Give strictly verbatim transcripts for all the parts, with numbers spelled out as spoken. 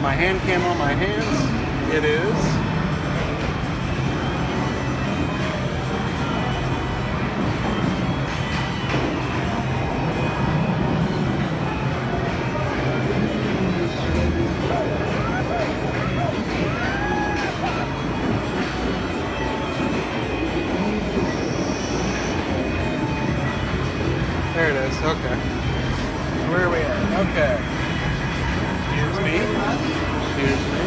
my hand cam on my hands? It is. There it is, okay. Where are we at? Okay. Here's me. Here's me.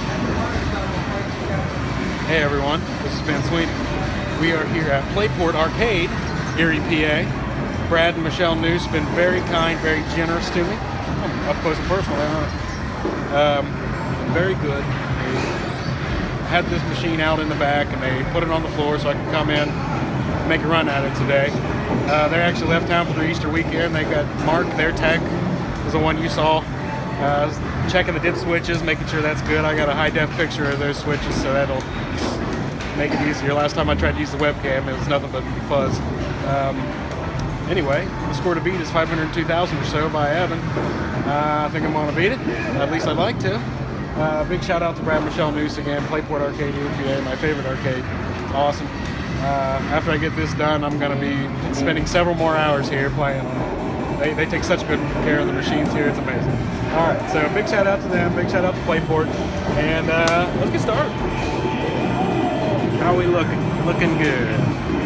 Hey everyone, this is Ben Sweeney. We are here at Playport Arcade, Erie, P A. Brad and Michelle Nuce have been very kind, very generous to me. Oh, up close and personal, huh? Um, very good. They had this machine out in the back and they put it on the floor so I could come in and make a run at it today. Uh, they're actually left town for their Easter weekend. They got Mark, their tech, was the one you saw. Uh, checking the dip switches, making sure that's good. I got a high def picture of those switches, so that'll make it easier. Last time I tried to use the webcam, it was nothing but fuzz. Um, anyway, the score to beat is five hundred two thousand or so by Evan. Uh, I think I'm going to beat it. At least I'd like to. Uh, big shout out to Brad and Michelle Nuce again. Playport Arcade, Erie, P A, my favorite arcade. It's awesome. Uh, after I get this done, I'm going to be spending several more hours here playing on it. They, they take such good care of the machines here, it's amazing. Alright, so big shout out to them, big shout out to Playport, and uh, let's get started. How are we looking? Looking good.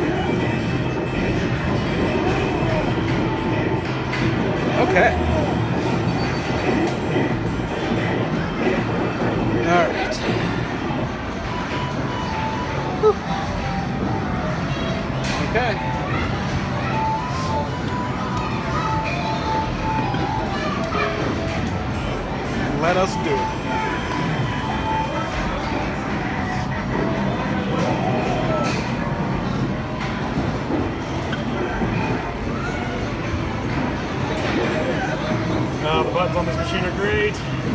Okay. Alright. Okay. Let us do it. Uh, the buttons on this machine are great.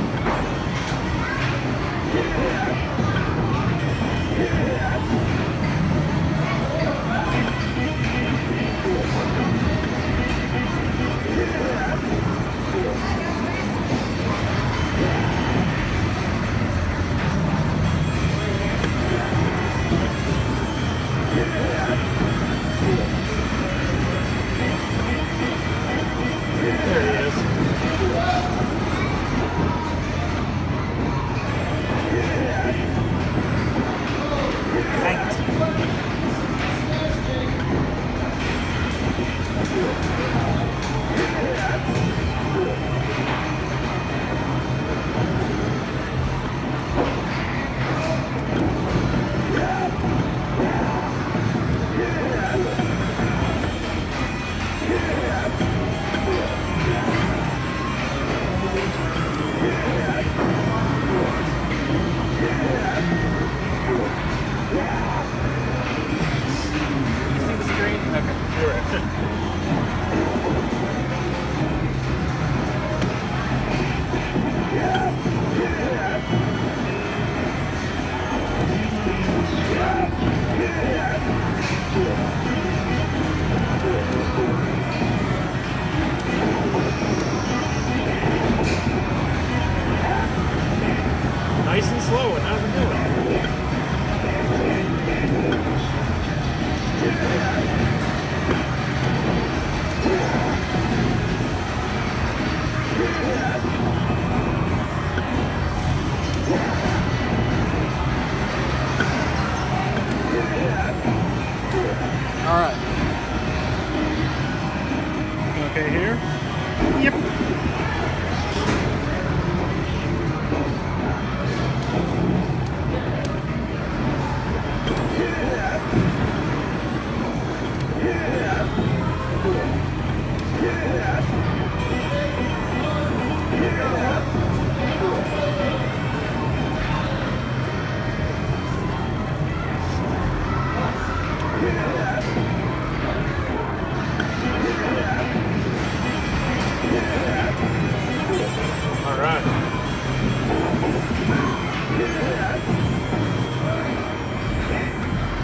Nice and slow, and how's it doing? All right. Okay here? Yep.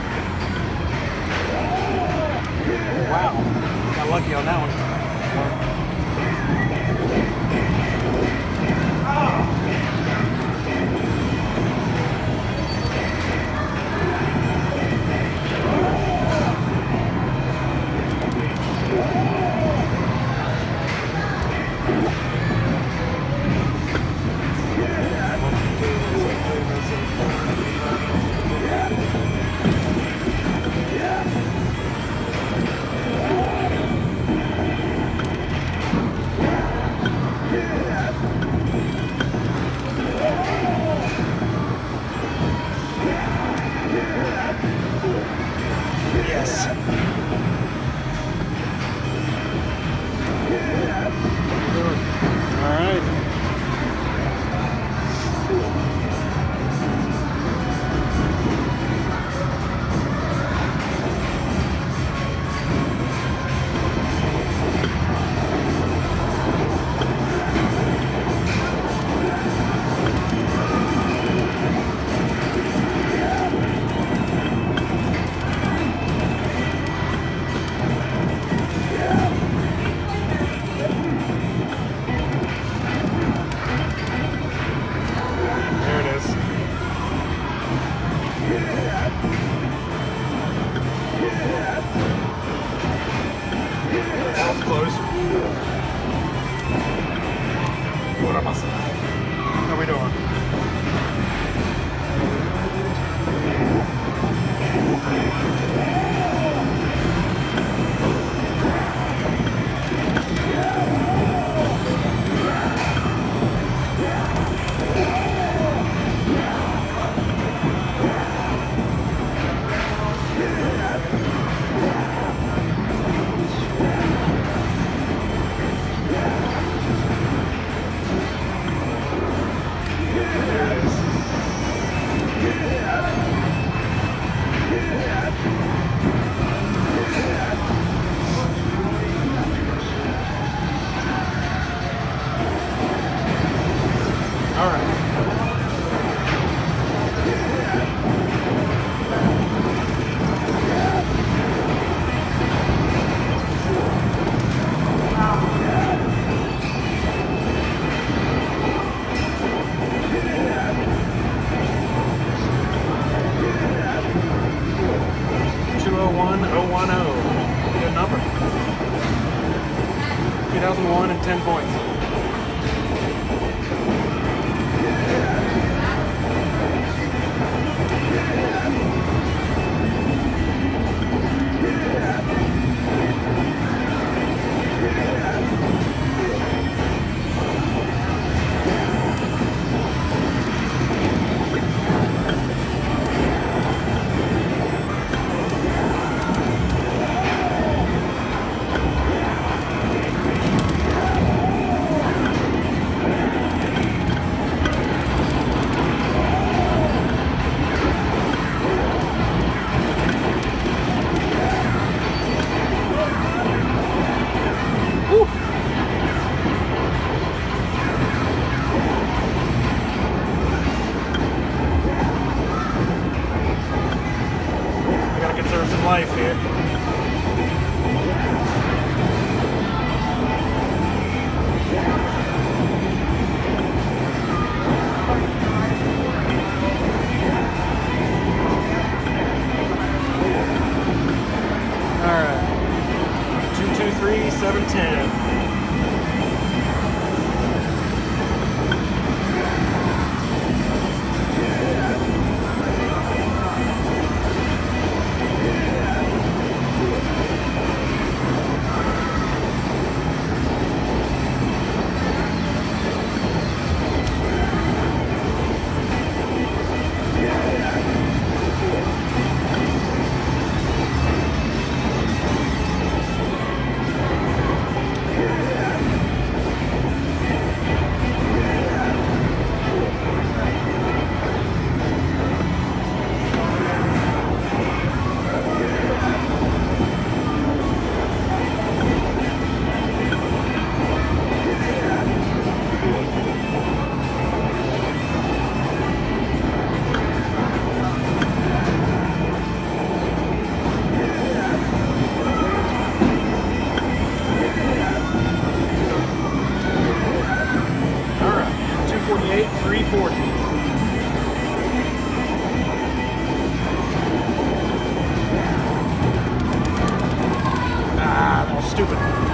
Wow, got lucky on that one. two thousand one and ten points. Life here. All right, two two three seven ten. three forty. Ah, that was stupid.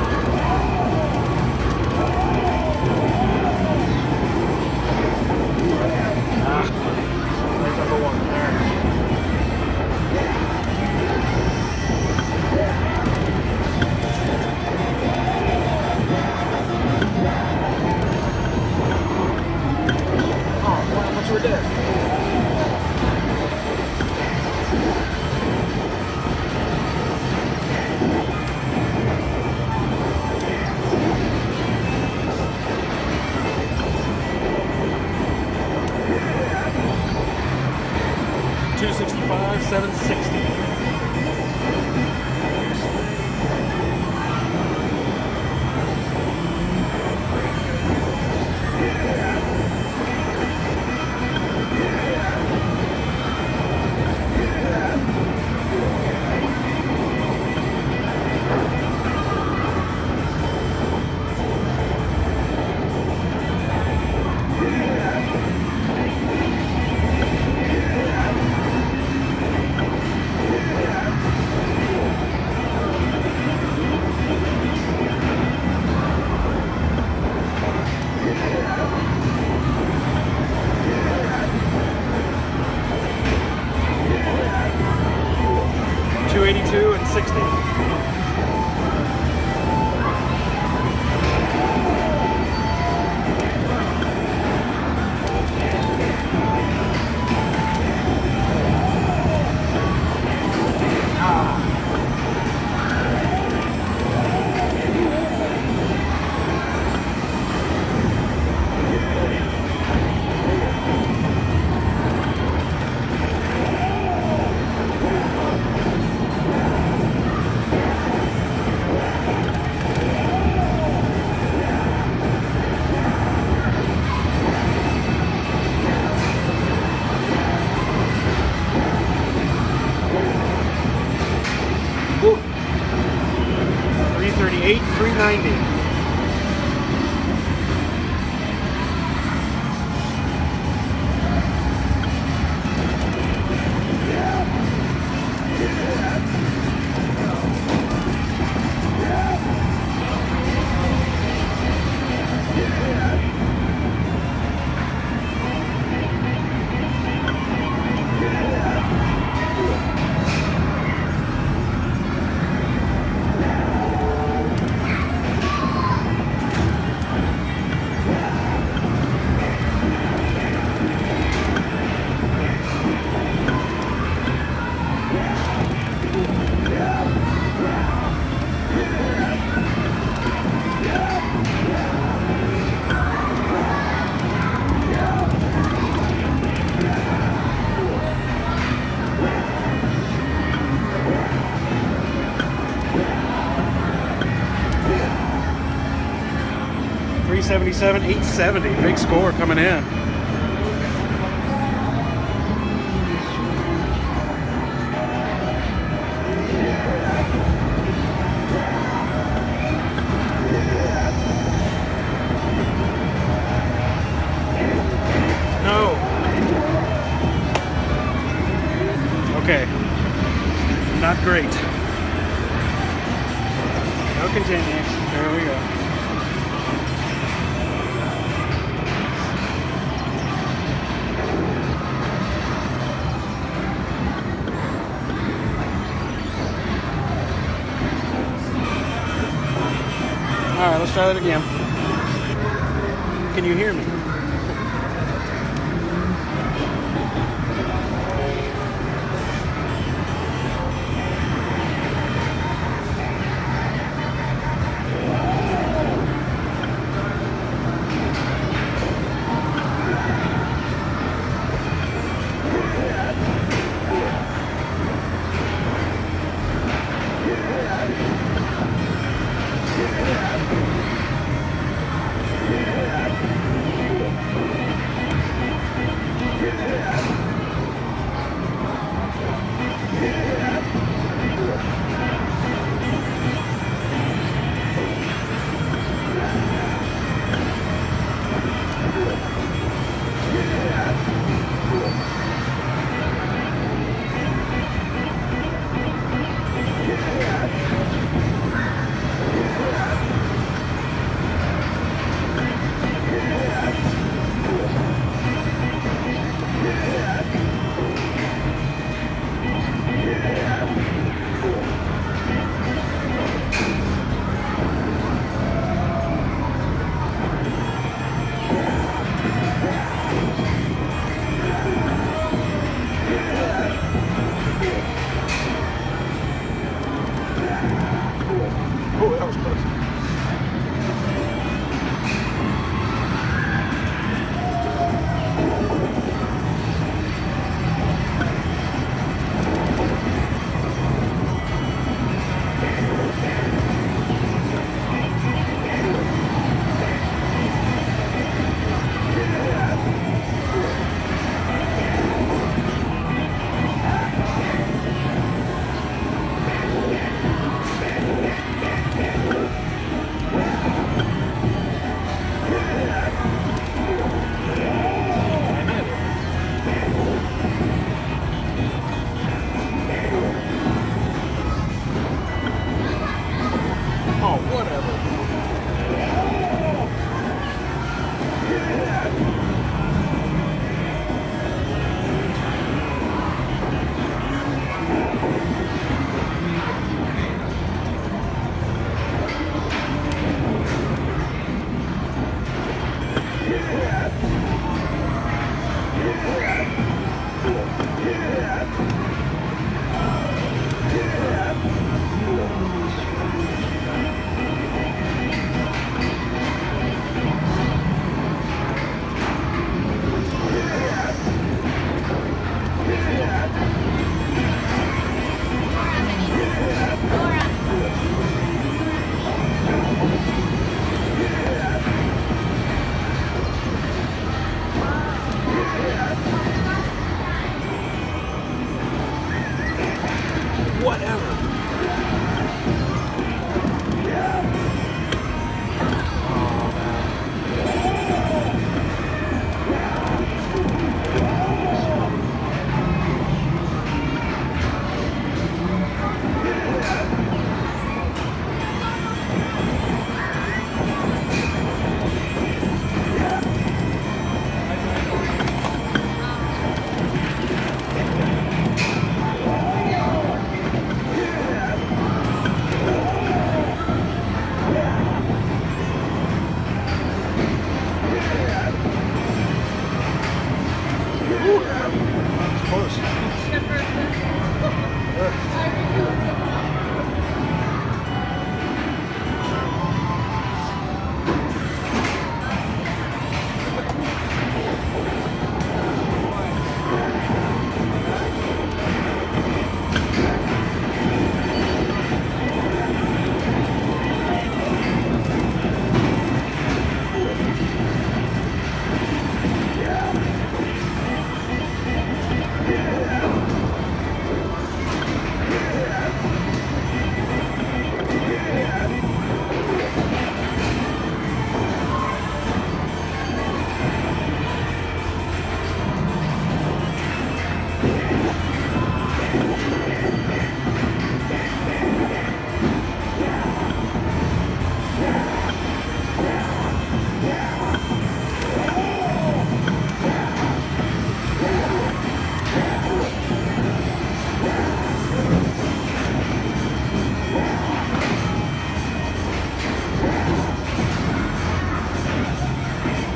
Ah, like number one there. We're dead. two sixty-five, seven sixty. three seventy-seven, eight seventy. Big score coming in. No. Okay. Not great. No continues. There we go. All right, let's try that again. Can you hear me?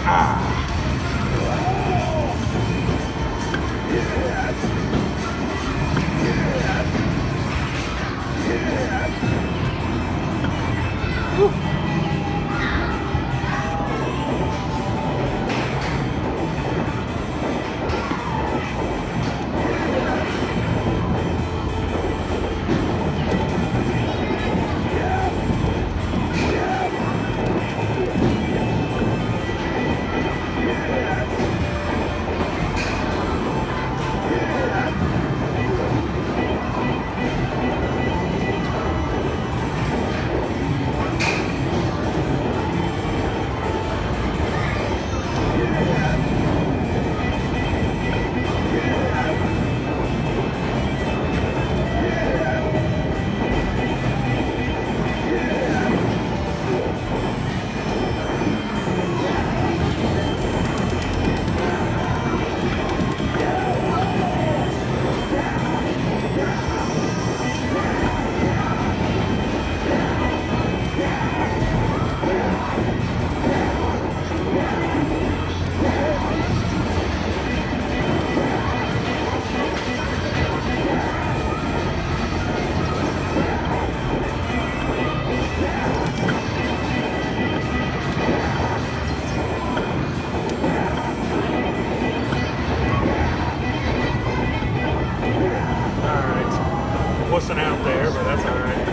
Ah. Woo. Wussing out there, but that's all right.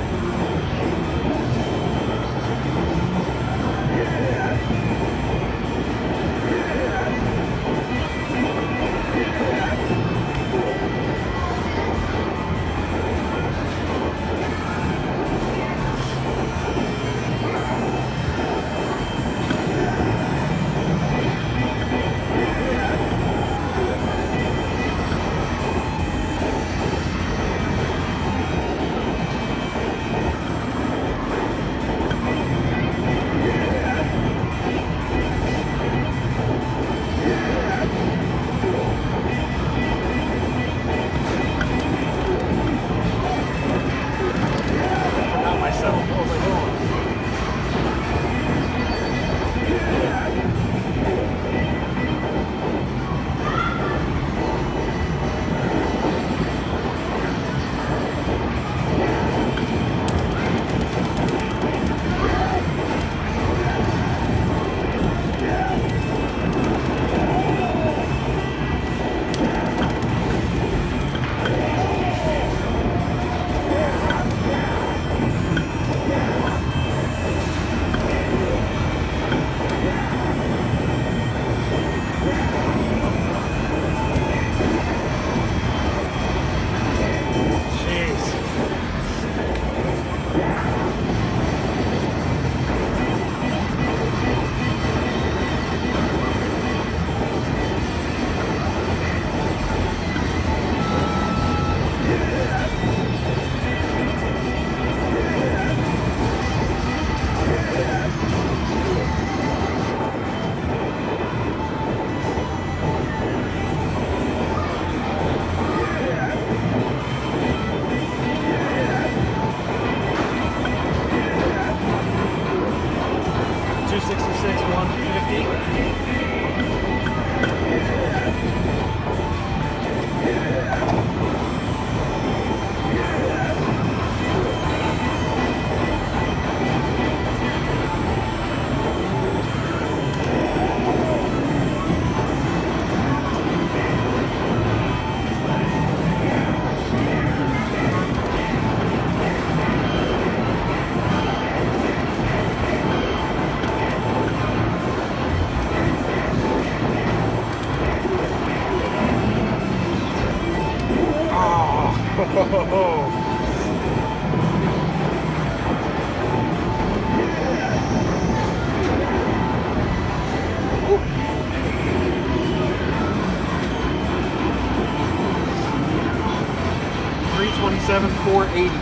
three twenty-seven, four eighty.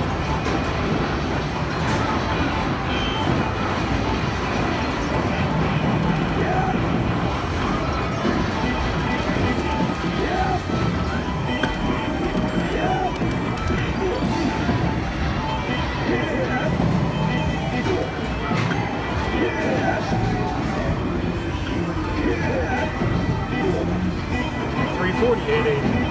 forty-eight eighty.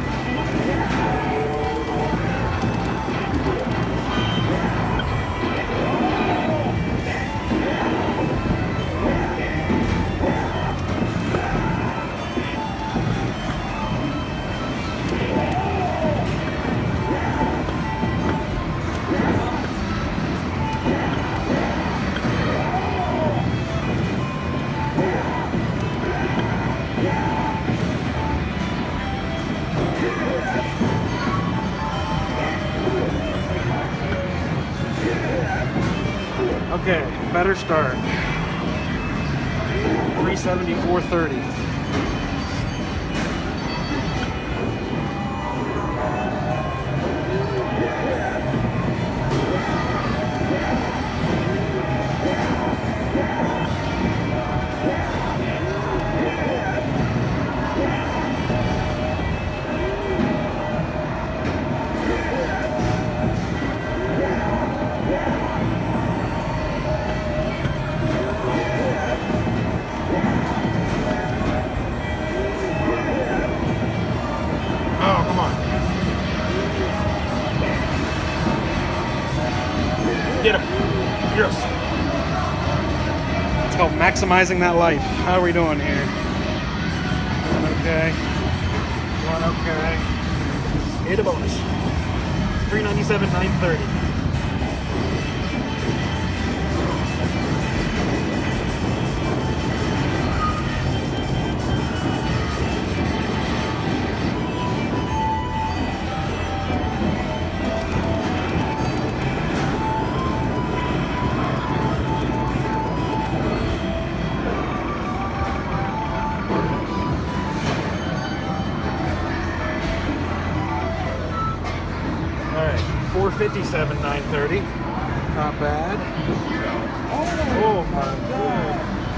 Okay, better start. three seventy-four thirty. Get him. Yes. It's called maximizing that life. How are we doing here? Doing okay. Doing okay. Hit a bonus. three ninety-seven, nine thirty. four fifty-seven, nine thirty. Not bad. Oh my god.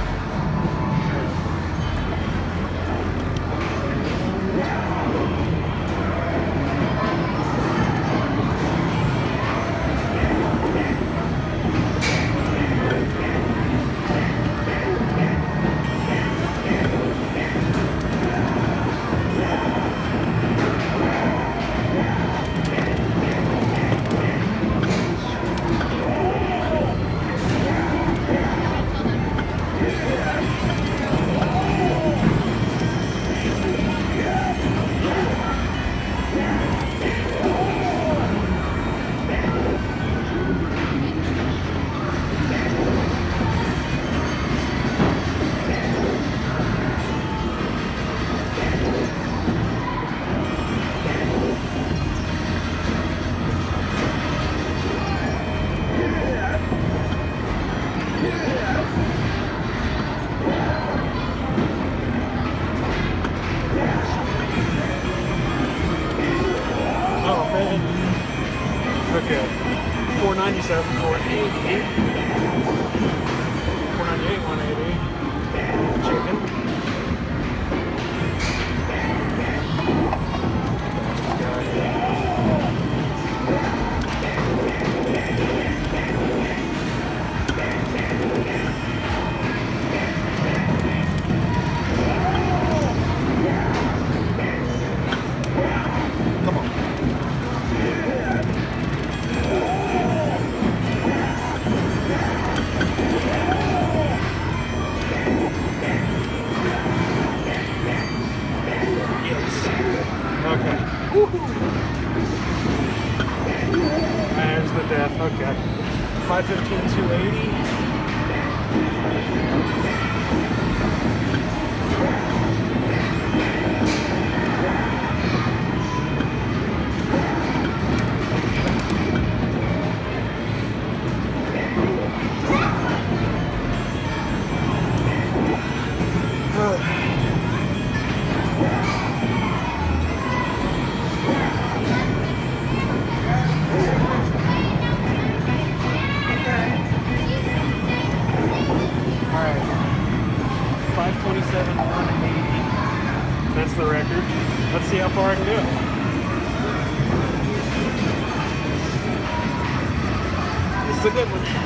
Okay. four ninety-seven, four eighty. four ninety-eight, one eighty. Chicken. Come on. Okay. There's the death. Okay. five fifteen, two eighty. five twenty-seven, one eighty. That's the record. Let's see how far I can go. This is a good one.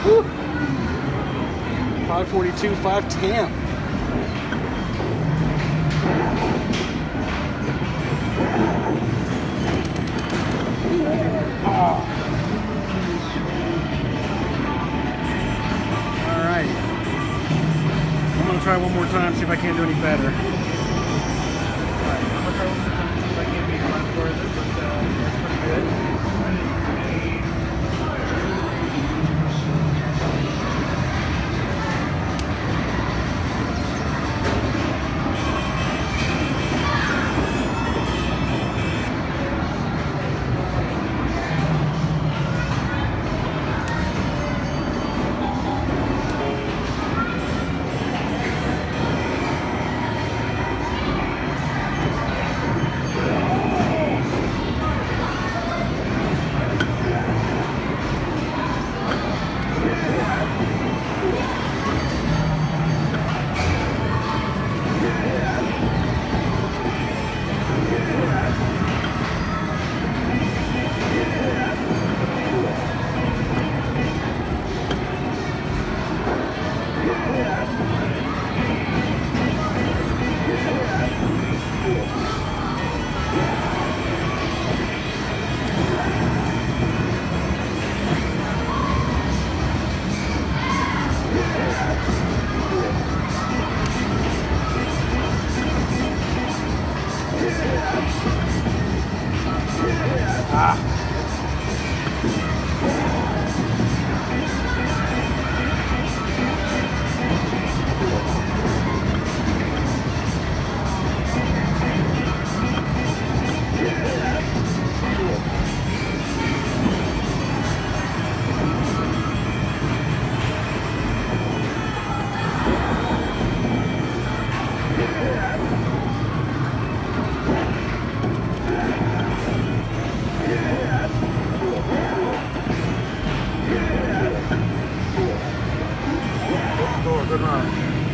five forty-two, five ten. Oh. All right. I'm gonna try one more time, see if I can't do any better. All right, I'm gonna try one more time, see if I can't make it much further, but uh, that's pretty good. Good run.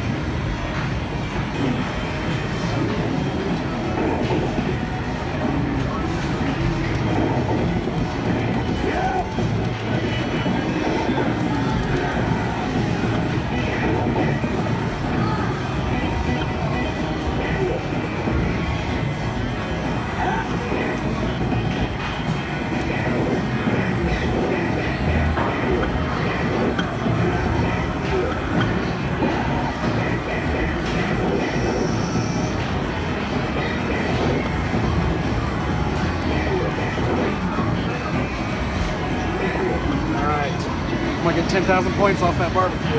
I'm gonna get ten thousand points off that barbecue.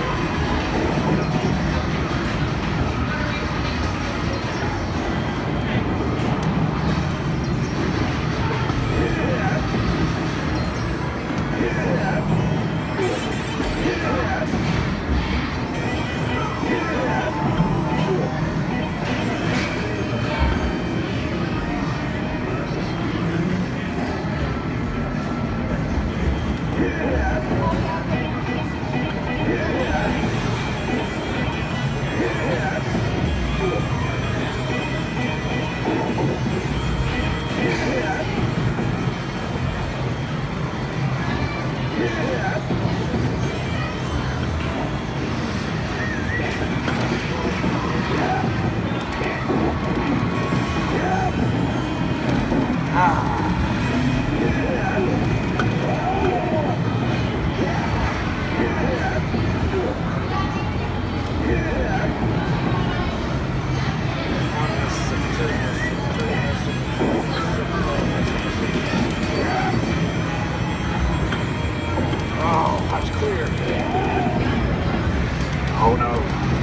Oh no.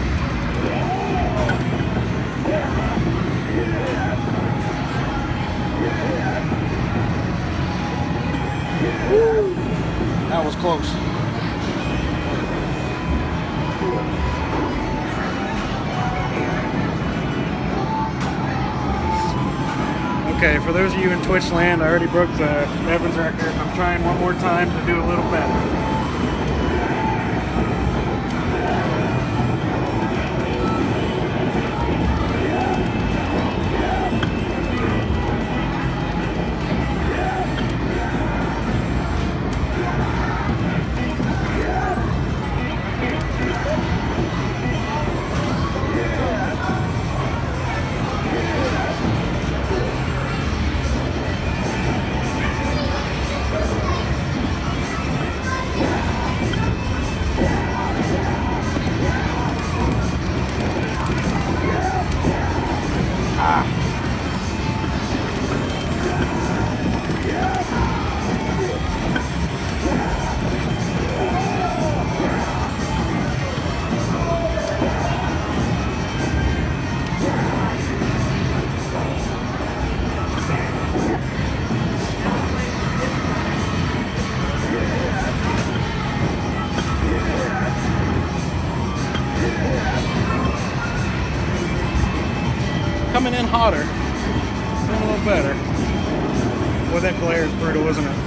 Woo. That was close. Okay, for those of you in Twitch land, I already broke the Evans record. I'm trying one more time to do a little better. coming in hotter. Doing a little better. Boy, that glare is brutal, isn't it?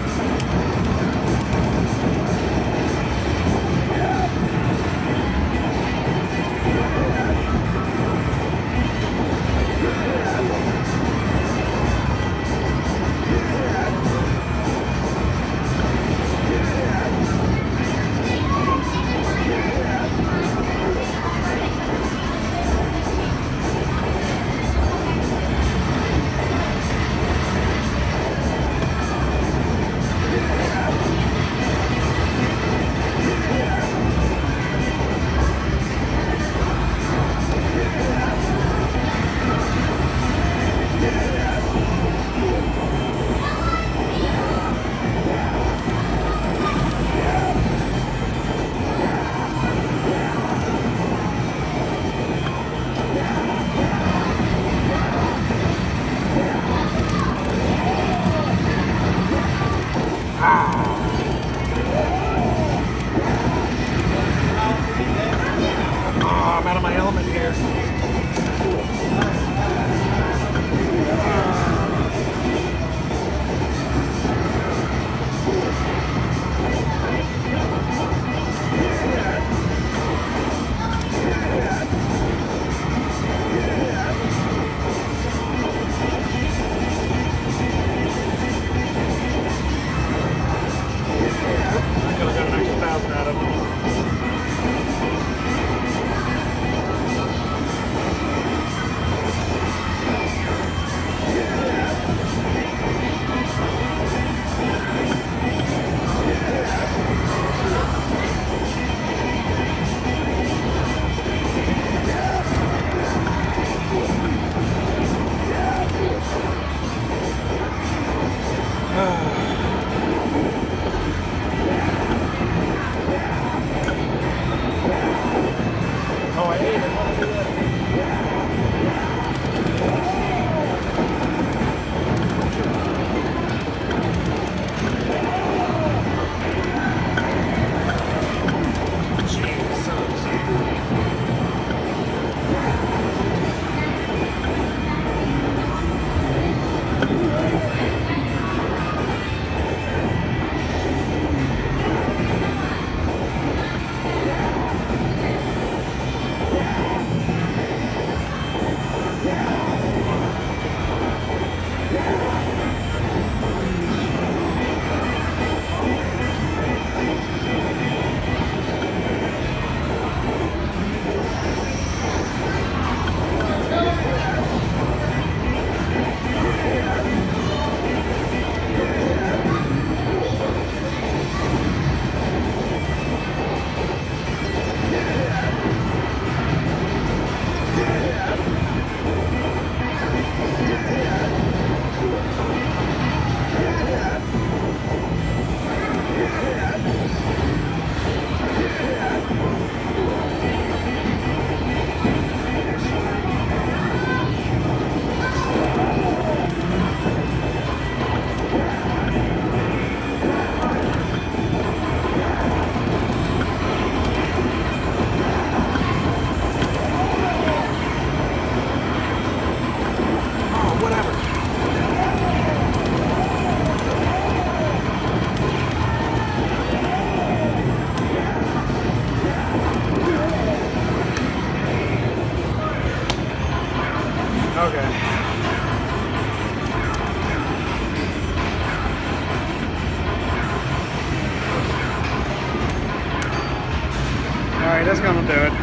Alright, that's gonna do it.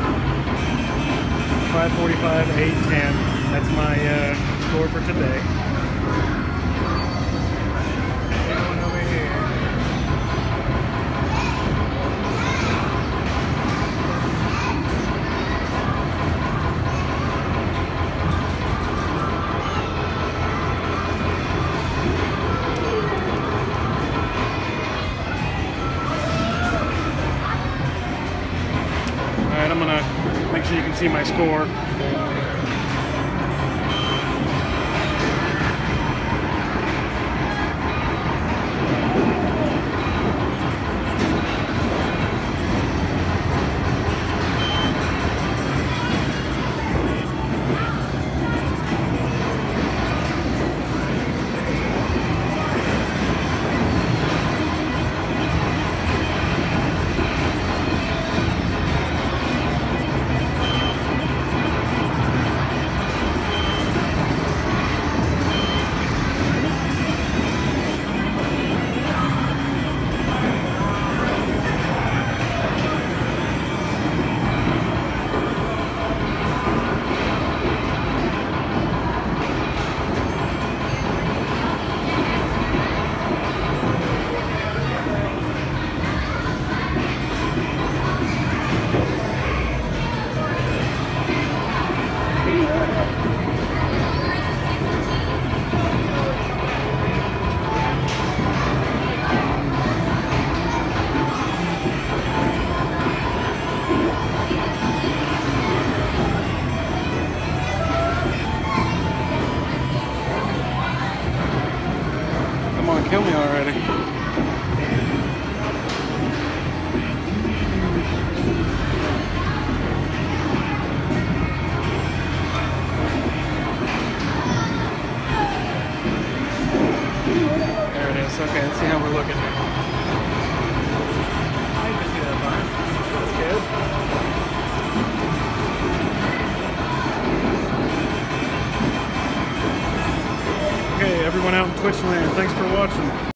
five forty-five, eight ten. That's my uh, score for today. Going over here. Alright, I'm gonna make sure you can see my score. Let's see how we're looking here. I can see that fine. That's good. Okay, everyone out in Twitch land, thanks for watching.